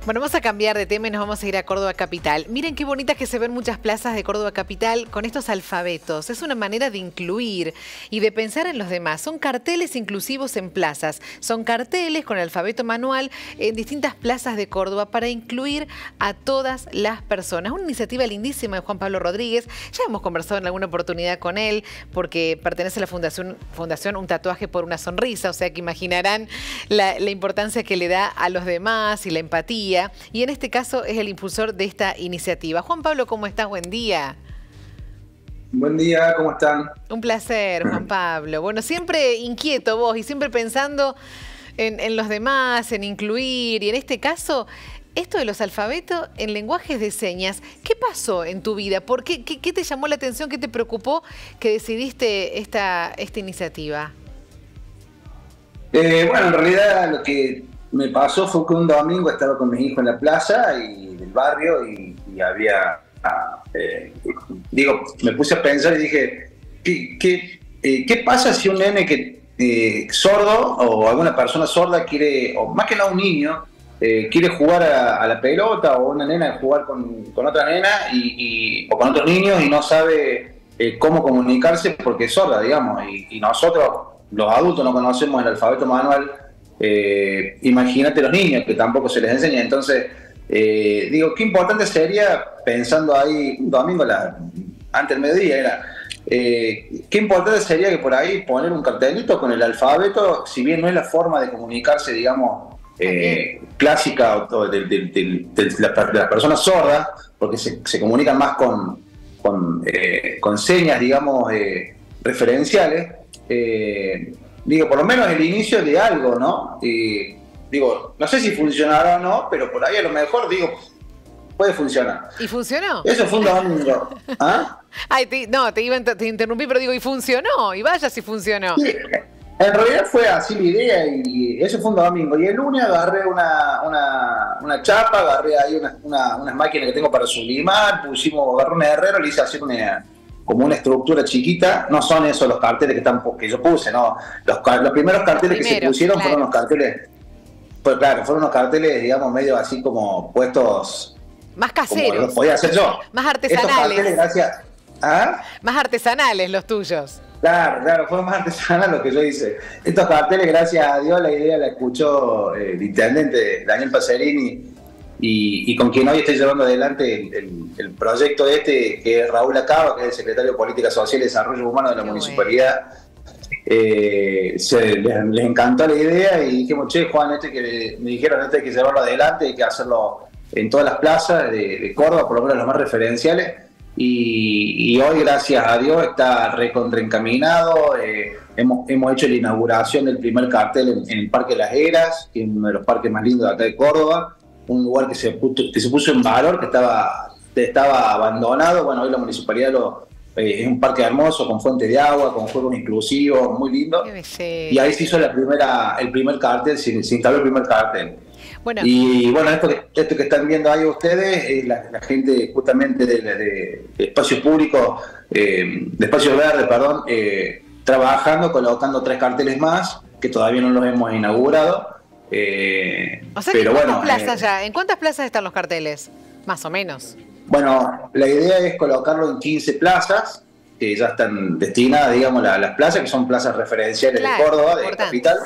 Bueno, vamos a cambiar de tema y nos vamos a ir a Córdoba Capital. Miren qué bonitas que se ven muchas plazas de Córdoba Capital con estos alfabetos. Es una manera de incluir y de pensar en los demás. Son carteles inclusivos en plazas. Son carteles con el alfabeto manual en distintas plazas de Córdoba para incluir a todas las personas. Una iniciativa lindísima de Juan Pablo Rodríguez. Ya hemos conversado en alguna oportunidad con él porque pertenece a la Fundación Un Tatuaje por una Sonrisa. O sea que imaginarán la importancia que le da a los demás y la empatía. Y en este caso es el impulsor de esta iniciativa. Juan Pablo, ¿cómo estás? Buen día. Buen día, ¿cómo están? Un placer, Juan Pablo. Bueno, siempre inquieto vos y siempre pensando en los demás, en incluir. Y en este caso, esto de los alfabetos en lenguajes de señas, ¿qué pasó en tu vida? ¿Por qué? ¿Qué te llamó la atención? ¿Qué te preocupó que decidiste esta iniciativa? Bueno, en realidad lo que me pasó fue que un domingo estaba con mi hijo en la plaza y del barrio y había, me puse a pensar y dije, ¿qué pasa si un nene sordo o alguna persona sorda quiere, o más que nada un niño, quiere jugar a la pelota o una nena jugar con otra nena o con otros niños y no sabe cómo comunicarse porque es sorda, digamos, y nosotros, los adultos, no conocemos el alfabeto manual? Imagínate los niños que tampoco se les enseña. Entonces qué importante sería, pensando ahí un domingo antes del mediodía, qué importante sería que por ahí poner un cartelito con el alfabeto, si bien no es la forma de comunicarse, digamos, clásica de las personas sordas, porque se comunican más con señas, digamos, referenciales. Por lo menos el inicio de algo, ¿no? No sé si funcionará o no, pero por ahí a lo mejor, puede funcionar. ¿Y funcionó? Eso fue un domingo. ¿Ah? Ay, te interrumpí, pero y funcionó, y vaya si funcionó. Sí, en realidad fue así la idea y eso fue un domingo. Y el lunes agarré una chapa, agarré ahí unas máquinas que tengo para sublimar, agarré un herrero, le hice así como una estructura chiquita. No son esos los carteles que yo puse, no. Los primeros carteles que se pusieron, claro, fueron unos carteles, fueron unos carteles, digamos, medio así como puestos. Más caseros. Como lo podía hacer yo. Más artesanales. Estos carteles, gracias. ¿Ah? Más artesanales los tuyos. Claro, fueron más artesanales lo que yo hice. Estos carteles, gracias a Dios, la idea la escuchó el intendente Daniel Pacerini y con quien hoy estoy llevando adelante el proyecto que es Raúl Acaba, que es el secretario de Política Social y Desarrollo Humano de la municipalidad. Les encantó la idea y dijimos, che, Juan, que me dijeron hay que llevarlo adelante, hay que hacerlo en todas las plazas de Córdoba, por lo menos las más referenciales. Y hoy, gracias a Dios, está recontraencaminado. Hemos hecho la inauguración del primer cartel en el Parque Las Heras, que es uno de los parques más lindos de acá de Córdoba, un lugar que se puso en valor, que estaba abandonado. Bueno, hoy la municipalidad es un parque hermoso, con fuente de agua, con juegos inclusivos, muy lindo. Y ahí se hizo el primer cartel, se instaló el primer cartel. Bueno. Y bueno, esto que están viendo ahí ustedes es la gente justamente de espacios públicos, de espacios verdes, perdón, trabajando, colocando 3 carteles más, que todavía no los hemos inaugurado. O sea, pero ¿en cuántas plazas están los carteles? Más o menos. Bueno, la idea es colocarlo en 15 plazas, que ya están destinadas, digamos, las plazas, que son plazas referenciales, claro, de Córdoba, de capital.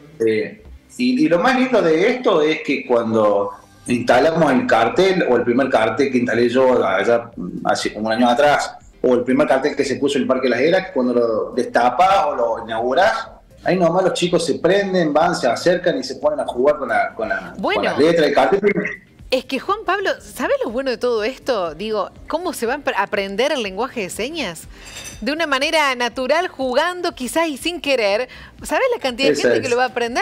Y lo más lindo de esto es que cuando instalamos el cartel, o el primer cartel que instalé yo allá hace como un año atrás, o el primer cartel que se puso en el Parque Las Heras, cuando lo destapás o lo inaugurás, ahí nomás los chicos se prenden, van, se acercan y se ponen a jugar con las letras del cartel. Es que, Juan Pablo, ¿sabes lo bueno de todo esto? ¿Cómo se va a aprender el lenguaje de señas? De una manera natural, jugando quizás y sin querer. ¿Sabes la cantidad de gente que lo va a aprender?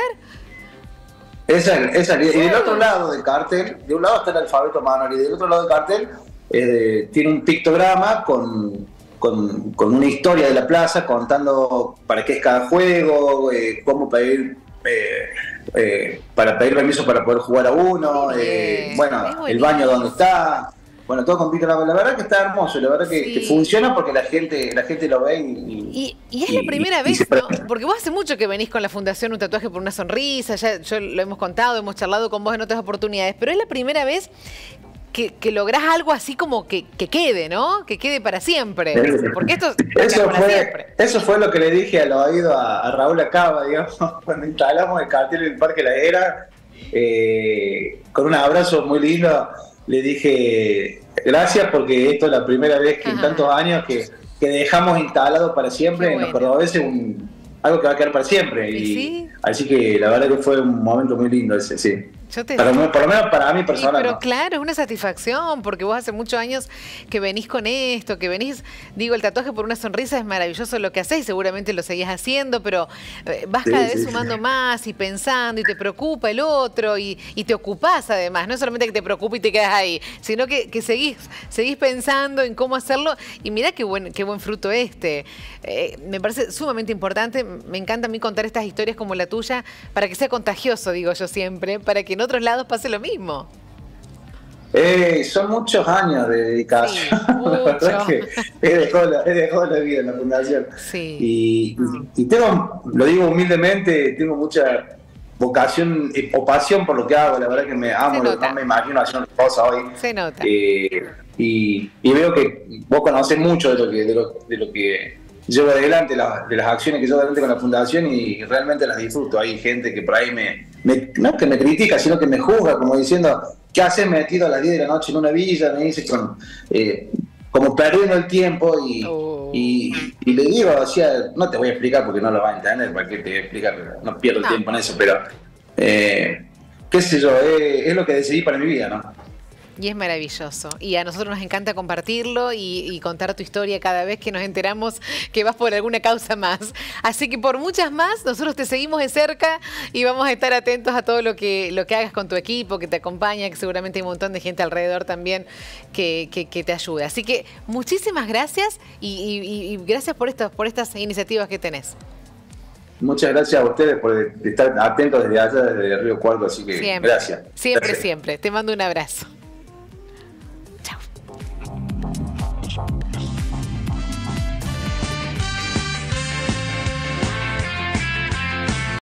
Esa y del otro lado del cartel, de un lado está el alfabeto manual y del otro lado del cartel tiene un pictograma con una historia de la plaza contando para qué es cada juego, cómo pedir para pedir permiso para poder jugar a uno, el baño donde está. bueno, todo compite. La verdad que está hermoso, la verdad que funciona porque la gente lo ve y es la primera vez, ¿no? Porque vos hace mucho que venís con la Fundación Un Tatuaje por una Sonrisa, ya yo lo hemos contado, hemos charlado con vos en otras oportunidades, pero es la primera vez que lográs algo así como que quede, ¿no? Que quede para siempre. Porque esto eso fue lo que le dije al oído a Raúl Acaba, digamos, cuando instalamos el cartel en el Parque La Higuera, con un abrazo muy lindo, le dije, gracias porque esto es la primera vez que en tantos años que dejamos instalado para siempre en los cordobeses algo que va a quedar para siempre. Y así que la verdad que fue un momento muy lindo ese, sí. Por lo menos para mí personal. Pero claro, es una satisfacción, porque vos hace muchos años que venís con esto, que venís, digo, el tatuaje por una sonrisa es maravilloso lo que hacés, seguramente lo seguís haciendo, pero vas cada vez sumando más y pensando, y te preocupa el otro, y te ocupás además, no es solamente que te preocupa y te quedas ahí, sino que seguís pensando en cómo hacerlo, y mirá qué buen fruto este. Me parece sumamente importante, me encanta a mí contar estas historias como la tuya, para que sea contagioso, digo yo siempre, para que en otros lados pase lo mismo. Son muchos años de dedicación. Sí, la verdad que he dejado la vida en la fundación. Sí. Y tengo, lo digo humildemente, tengo mucha vocación o pasión por lo que hago. La verdad que me amo, no me imagino haciendo cosas hoy. Se nota. Y veo que vos conocés mucho de lo que llevo adelante, de las acciones que llevo adelante con la fundación, y realmente las disfruto. Hay gente que por ahí no que me critica, sino que me juzga, como diciendo, ¿qué haces metido a las 10 de la noche en una villa? Me dice, como perdiendo el tiempo, y le digo, o sea, no te voy a explicar porque no lo vas a entender, para qué te voy a explicar, no pierdo tiempo en eso, pero qué sé yo, es lo que decidí para mi vida, ¿no? Y es maravilloso. Y a nosotros nos encanta compartirlo y contar tu historia cada vez que nos enteramos que vas por alguna causa más. Así que por muchas más, nosotros te seguimos de cerca y vamos a estar atentos a todo lo que hagas con tu equipo, que te acompaña, que seguramente hay un montón de gente alrededor también que te ayuda. Así que muchísimas gracias y gracias por estas iniciativas que tenés. Muchas gracias a ustedes por estar atentos desde allá, desde Río Cuarto, así que gracias. Siempre. Te mando un abrazo. Chao.